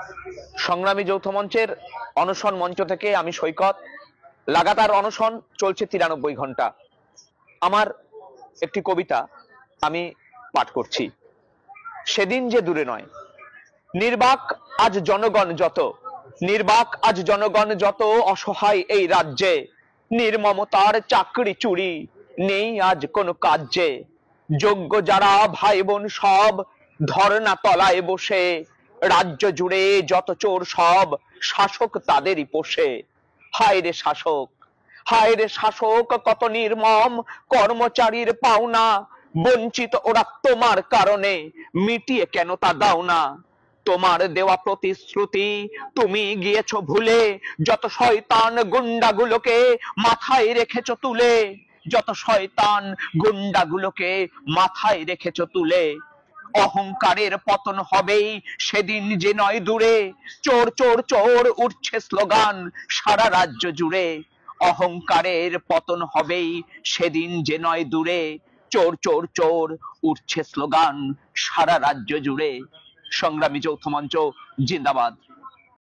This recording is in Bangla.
সংগ্রামী যৌথ মঞ্চের অনশন মঞ্চ থেকে আমি সৈকত। লাগাতার অনশন চলছে 93 ঘন্টা। আমার একটি কবিতা আমি পাঠ করছি। সেদিন যে দূরে নয়। নির্বাক আজ জনগণ যত, নির্বাক আজ জনগণ যত, অসহায় এই রাজ্যে, নির্মমতার চাকরি চুরি নেই আজ কোনো কাজে। যোগ্য যারা ভাই বোন সব ধর্ণা তলায় বসে, রাজ্য জুড়ে যত চোর সব শাসক তাদেরই পোষে। হায় রে শাসক, হায় রে শাসক, কত নির্মম কর্মচারীর পাওনা, বঞ্চিত ওরা তোমার কারণে, মিটিয়ে কেন তা দাও না। তোমার দেওয়া প্রতিশ্রুতি তুমি গিয়েছো ভুলে, যত শয়তান গুন্ডাগুলোকে মাথায় রেখেছো তুলে, যত শয়তান গুন্ডাগুলোকে মাথায় রেখেছো তুলে। অহংকারের পতন হবেই সেদিন যে নয় দূরে, চোর চোর চোর উঠছে স্লোগান সারা রাজ্য জুড়ে। অহংকারের পতন হবেই সেদিন যে নয় দূরে, চোর চোর চোর উঠছে স্লোগান সারা রাজ্য জুড়ে। সংগ্রামী যৌথ মঞ্চ জিন্দাবাদ।